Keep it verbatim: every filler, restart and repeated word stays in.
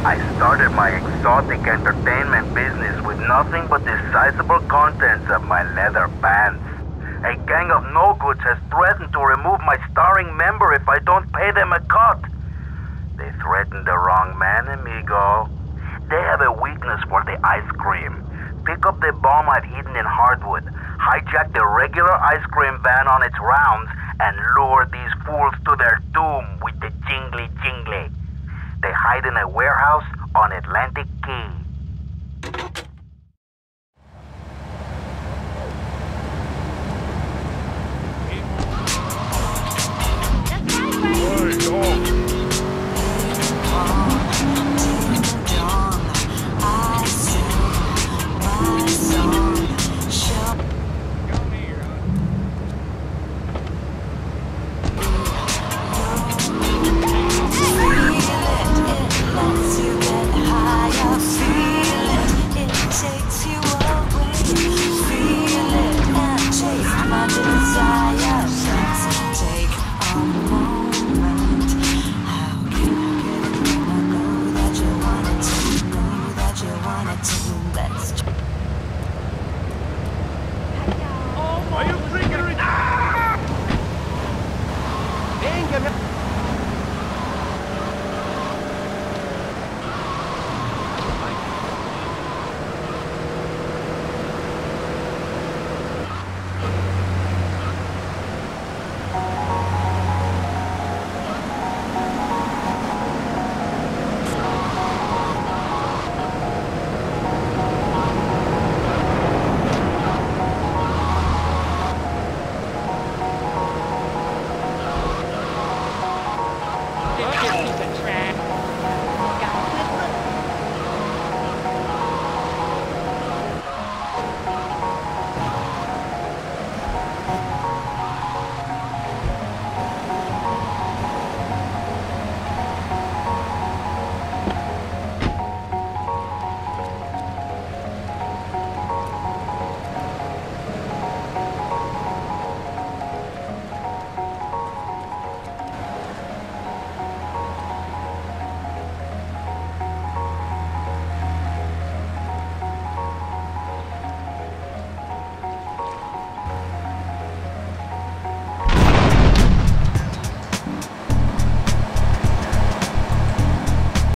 I started my exotic entertainment business with nothing but the sizable contents of my leather pants. A gang of no-goods has threatened to remove my starring member if I don't pay them a cut. They threatened the wrong man, amigo. They have a weakness for the ice cream. Pick up the bomb I've hidden in hardwood, hijack the regular ice cream van on its rounds, and lure these fools to their doom with the jingly jingly. They hide in a warehouse on Atlantic Key.